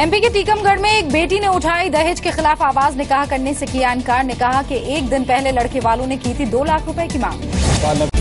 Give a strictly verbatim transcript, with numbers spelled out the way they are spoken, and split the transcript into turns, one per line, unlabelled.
MP के टीकमगढ़ में एक बेटी ने उठाई दहेज के खिलाफ आवाज, निकाह करने से किया इनकार। ने कहा कि एक दिन पहले लड़के वालों ने की थी दो लाख रुपए की मांग।